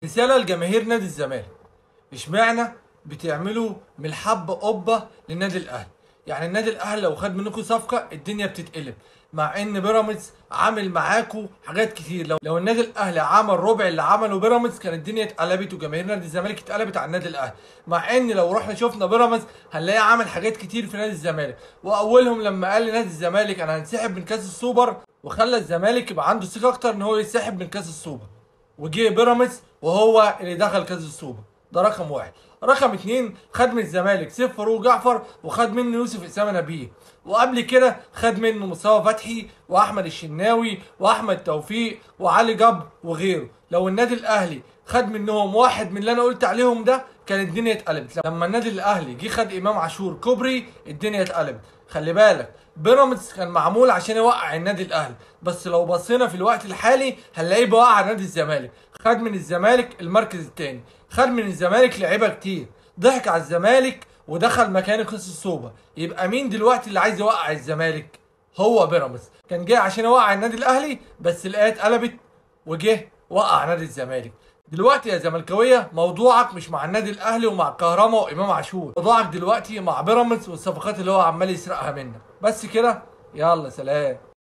رسالة لجماهير نادي الزمالك. اشمعنى بتعملوا من الحب قبة للنادي الاهلي؟ يعني النادي الاهلي لو خد منكم صفقة الدنيا بتتقلب، مع ان بيراميدز عامل معاكم حاجات كتير. لو النادي الاهلي عمل ربع اللي عمله بيراميدز كانت الدنيا اتقلبت وجماهير نادي الزمالك اتقلبت على النادي الاهلي. مع ان لو رحنا شفنا بيراميدز هنلاقيه عامل حاجات كتير في نادي الزمالك، واولهم لما قال لنادي الزمالك انا هنسحب من كاس السوبر، وخلى الزمالك يبقى عنده ثقة اكتر ان هو يسحب من كاس السوبر. وجه بيراميدز وهو اللي دخل كاس السوبر. ده رقم واحد. رقم اتنين، خد من الزمالك سيف فاروق جعفر، وخد منه يوسف اسامه نبيه، وقبل كده خد منه مصطفى فتحي واحمد الشناوي واحمد توفيق وعلي جبر وغيره. لو النادي الاهلي خد منهم واحد من اللي انا قلت عليهم ده كانت الدنيا اتقلبت. لما النادي الاهلي جه خد امام عاشور كوبري الدنيا اتقلبت. خلي بالك بيراميدز كان معمول عشان يوقع النادي الاهلي، بس لو بصينا في الوقت الحالي هنلاقيه بيوقع نادي الزمالك. خد من الزمالك المركز الثاني، خد من الزمالك لعيبه كتير، ضحك على الزمالك ودخل مكانه كاس السوبر. يبقى مين دلوقتي اللي عايز يوقع الزمالك؟ هو بيراميدز. كان جاي عشان يوقع النادي الاهلي بس الايه اتقلبت وجه وقع نادي الزمالك. دلوقتي يا زملكاويه موضوعك مش مع النادي الاهلي ومع الكهرباء وامام عاشور، موضوعك دلوقتي مع بيراميدز والصفقات اللي هو عمال يسرقها منك. بس كده، يلا سلام.